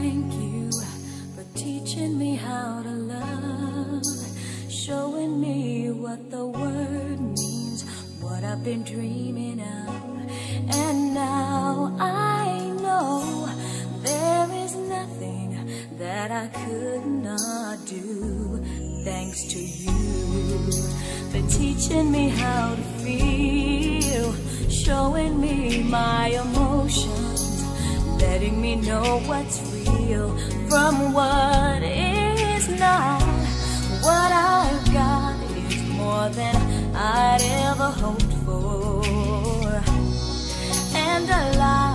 thank you for teaching me how to love, showing me what the word means, what I've been dreaming of. And now I know there is nothing that I could not do. Thanks to you for teaching me how to feel, showing me my emotions, letting me know what's real from what is not. What I've got is more than I'd ever hoped for, and a lot